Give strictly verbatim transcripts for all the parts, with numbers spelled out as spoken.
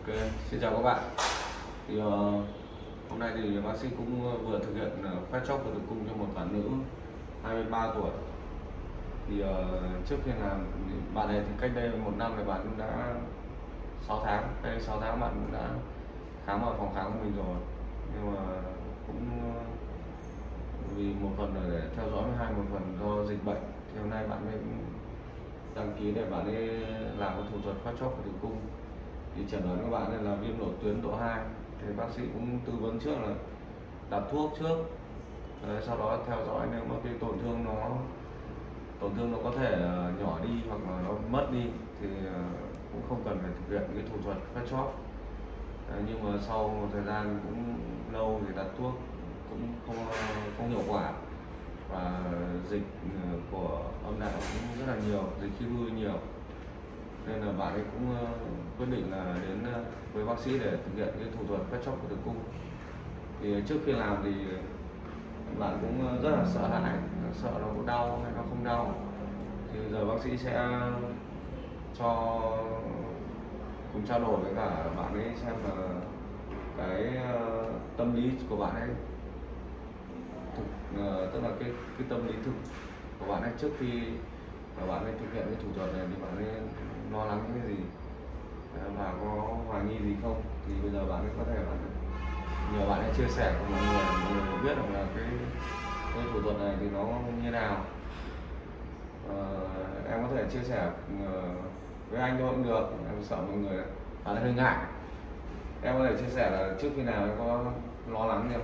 Xin chào các bạn. Thì uh, hôm nay thì bác sĩ cũng vừa thực hiện uh, phát chóp của tử cung cho một bạn nữ hai mươi ba tuổi. Thì uh, trước khi làm bạn này thì cách đây một năm thì bạn cũng đã sáu tháng, cách đây sáu tháng bạn cũng đã khám ở phòng khám của mình rồi. Nhưng mà cũng uh, vì một phần là để theo dõi, hai một phần do dịch bệnh thì hôm nay bạn ấy đăng ký để bạn ấy làm cái thủ thuật phát chóp của tử cung. Thì chẩn đoán các bạn là viêm nội tuyến độ hai, thì bác sĩ cũng tư vấn trước là đặt thuốc trước. Đấy, sau đó theo dõi nếu mà cái tổn thương nó tổn thương nó có thể nhỏ đi hoặc là nó mất đi thì cũng không cần phải thực hiện cái thủ thuật phát chóp. Đấy, nhưng mà sau một thời gian cũng lâu thì đặt thuốc cũng không không hiệu quả, và dịch của âm đạo cũng rất là nhiều, dịch khí đuôi nhiều, nên là bạn ấy cũng uh, quyết định là đến uh, với bác sĩ để thực hiện cái thủ thuật phát chóp của tử cung. Thì trước khi làm thì bạn cũng uh, rất là sợ hãi, sợ nó có đau hay nó không đau. Thì giờ bác sĩ sẽ cho cùng trao đổi với cả bạn ấy xem là cái uh, tâm lý của bạn ấy thực, uh, tức là cái cái tâm lý thực của bạn ấy trước khi và bạn ấy thực hiện cái thủ thuật này thì bạn ấy lo lắng những cái gì và có hoài nghi gì không. Thì bây giờ bạn ấy có thể bạn nhờ bạn ấy chia sẻ với mọi người, mọi người biết được là cái cái thủ thuật này thì nó như nào. À, em có thể chia sẻ với anh thôi cũng được, em sợ mọi người bạn ấy hơi ngại. Em có thể chia sẻ là trước khi nào em có lo lắng gì không?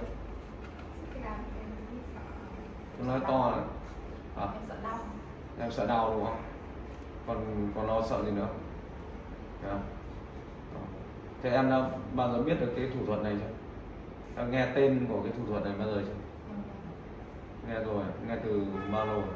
Em nói to là à? Em sợ đau. Em sợ đau đúng không? Còn còn lo sợ gì nữa? Thấy không? Thế em đã bao giờ biết được cái thủ thuật này chưa? Em nghe tên của cái thủ thuật này bao giờ chưa? Nghe rồi, nghe từ bao lâu rồi?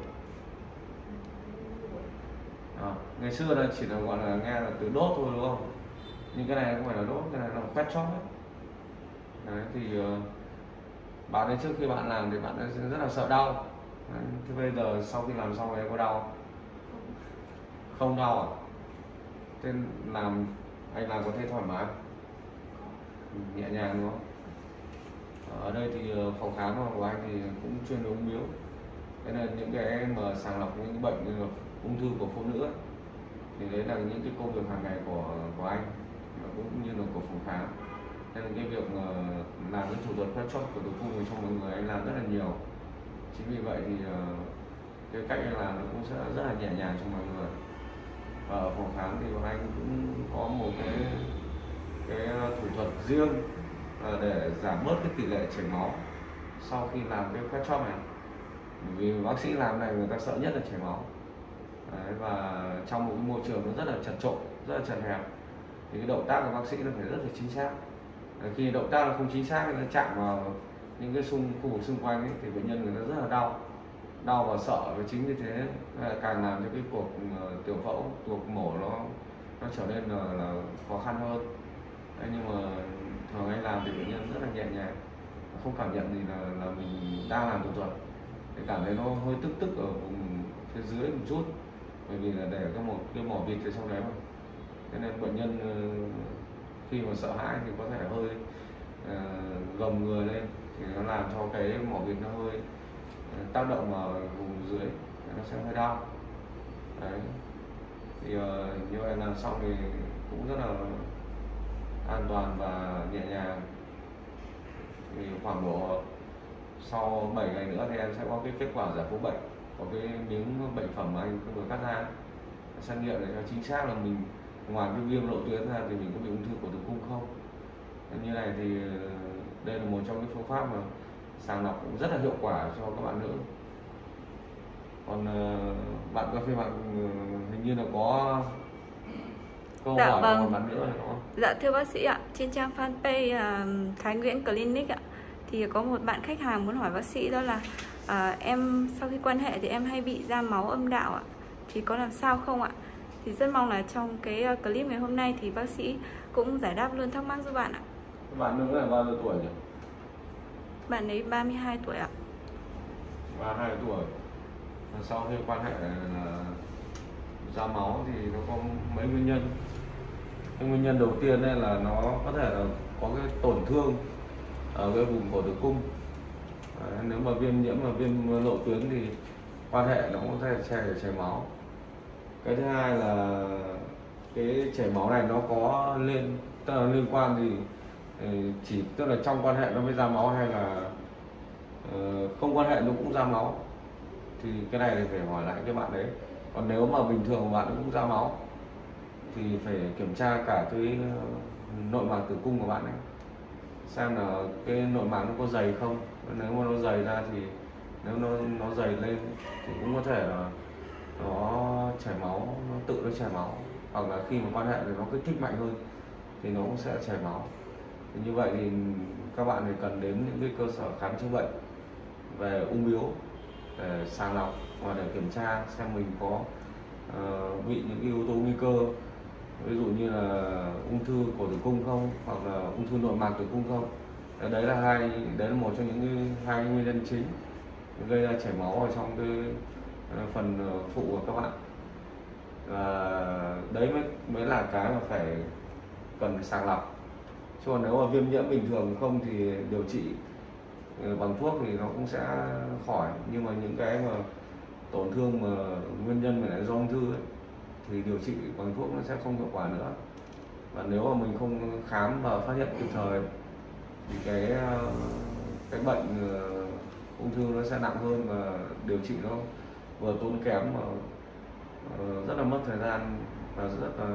À, ngày xưa là chỉ là gọi là nghe là từ đốt thôi đúng không? Nhưng cái này không phải là đốt, cái này là quét chóp đấy. Đấy thì uh, bạn ấy trước khi bạn làm thì bạn ấy rất là sợ đau. Đấy, thế bây giờ sau khi làm xong em có đau không? Không đau à? Thế làm anh làm có thấy thoải mái không? Nhẹ nhàng đúng không? Ở đây thì phòng khám của anh thì cũng chuyên về ung bướu, thế nên những cái mà sàng lọc những bệnh như là ung thư của phụ nữ ấy, thì đấy là những cái công việc hàng ngày của của anh cũng như là của phòng khám. Nên là cái việc làm cái thủ thuật phát chóp của tử cung cho mọi người anh làm rất là nhiều. Chính vì vậy thì cái cách anh làm nó cũng sẽ rất là nhẹ nhàng cho mọi người. Ở phòng khám thì bọn anh cũng có một cái cái thủ thuật riêng để giảm bớt cái tỷ lệ chảy máu sau khi làm cái phát chóp này. Vì bác sĩ làm này người ta sợ nhất là chảy máu. Đấy, và trong một cái môi trường nó rất là chật trội, rất là chật hẹp, thì cái động tác của bác sĩ nó phải rất là chính xác. Đấy, khi động tác nó không chính xác, nó chạm vào những cái xung khu vực xung quanh ấy, thì bệnh nhân người ta rất là đau đau và sợ. Và chính vì thế càng làm cho cái cuộc uh, tiểu phẫu, cuộc mổ nó nó trở nên là, là khó khăn hơn. Đấy, nhưng mà thường anh làm thì bệnh nhân rất là nhẹ nhàng, không cảm nhận gì là, là mình đang làm thủ thuật, thì cảm thấy nó hơi tức tức ở vùng phía dưới một chút, bởi vì là để có một cái mỏ vịt ở trong đấy mà. Thế nên bệnh nhân uh, khi mà sợ hãi thì có thể hơi uh, gồng người lên, thì nó làm cho cái mỏ vịt nó hơi uh, tác động vào vùng dưới, nó sẽ hơi đau. Đấy, thì uh, như vậy làm xong thì cũng rất là an toàn và nhẹ nhàng. Thì khoảng độ sau bảy ngày nữa thì em sẽ có cái kết quả giải phẫu bệnh, có cái miếng bệnh phẩm mà anh vừa cắt ra, xét nghiệm để cho chính xác là mình ngoài cái viêm nội tuyến ra thì mình có bị ung thư của tử cung không. Như này thì đây là một trong những phương pháp mà sàng lọc cũng rất là hiệu quả cho các bạn nữ. Còn bạn cà phê bạn hình như là có câu dạ, hỏi vâng. của một bạn nữa này đúng không? Dạ thưa bác sĩ ạ, trên trang fanpage uh, Thái Nguyễn Clinic ạ, thì có một bạn khách hàng muốn hỏi bác sĩ đó là uh, em sau khi quan hệ thì em hay bị ra máu âm đạo ạ, thì có làm sao không ạ? Thì rất mong là trong cái uh, clip ngày hôm nay thì bác sĩ cũng giải đáp luôn thắc mắc giúp bạn ạ. Bạn nữ là bao nhiêu tuổi nhỉ? Bạn ấy ba mươi hai tuổi ạ. ba mươi hai tuổi. Sau khi quan hệ là ra máu thì nó có mấy nguyên nhân. Cái nguyên nhân đầu tiên ấy là nó có thể là có cái tổn thương ở cái vùng cổ tử cung. Đấy, nếu mà viêm nhiễm và viêm lộ tuyến thì quan hệ nó cũng có thể chảy chảy máu. Cái thứ hai là cái chảy máu này nó có liên tức là liên quan thì chỉ tức là trong quan hệ nó mới ra máu hay là uh, không quan hệ nó cũng ra máu, thì cái này thì phải hỏi lại cái bạn đấy. Còn nếu mà bình thường bạn cũng ra máu thì phải kiểm tra cả cái nội mạc tử cung của bạn ấy, xem là cái nội mạc nó có dày không. Nếu mà nó dày ra thì nếu nó nó dày lên thì cũng có thể là nó chảy máu, nó tự nó chảy máu, hoặc là khi mà quan hệ thì nó kích thích mạnh hơn thì nó cũng sẽ chảy máu. Thì như vậy thì các bạn thì cần đến những cái cơ sở khám chữa bệnh về ung bướu để sàng lọc và để kiểm tra xem mình có uh, bị những yếu tố nguy cơ, ví dụ như là ung thư cổ tử cung không, hoặc là ung thư nội mạc tử cung không. Đấy là hai đấy là một trong những cái, hai nguyên nhân chính gây ra chảy máu ở trong cái phần phụ của các bạn. Và đấy mới mới là cái mà phải cần phải sàng lọc. Chứ còn nếu mà viêm nhiễm bình thường không thì điều trị bằng thuốc thì nó cũng sẽ khỏi, nhưng mà những cái mà tổn thương mà nguyên nhân mà lại do ung thư ấy, thì điều trị bằng thuốc nó sẽ không hiệu quả nữa. Và nếu mà mình không khám và phát hiện kịp thời thì cái cái bệnh ung thư nó sẽ nặng hơn và điều trị nó vừa tốn kém mà rất là mất thời gian và rất là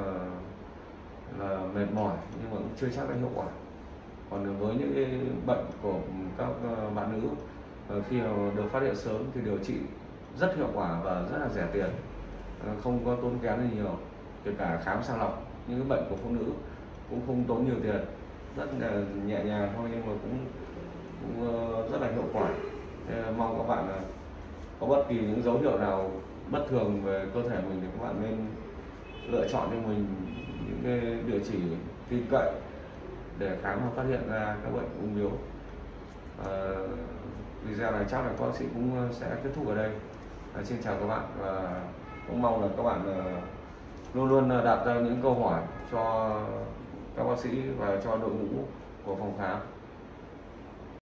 là mệt mỏi, nhưng mà cũng chưa chắc đã hiệu quả. Còn với những cái bệnh của các bạn nữ khi được phát hiện sớm thì điều trị rất hiệu quả và rất là rẻ tiền, không có tốn kém gì nhiều. Kể cả khám sàng lọc những cái bệnh của phụ nữ cũng không tốn nhiều tiền, rất là nhẹ nhàng thôi, nhưng mà cũng, cũng rất là hiệu quả. Nên mong các bạn có bất kỳ những dấu hiệu nào bất thường về cơ thể mình thì các bạn nên lựa chọn cho mình những cái địa chỉ tin cậy để khám và phát hiện ra các bệnh ung bướu. À, video này chắc là các bác sĩ cũng sẽ kết thúc ở đây. À, xin chào các bạn và cũng mong là các bạn luôn luôn đặt ra những câu hỏi cho các bác sĩ và cho đội ngũ của phòng khám.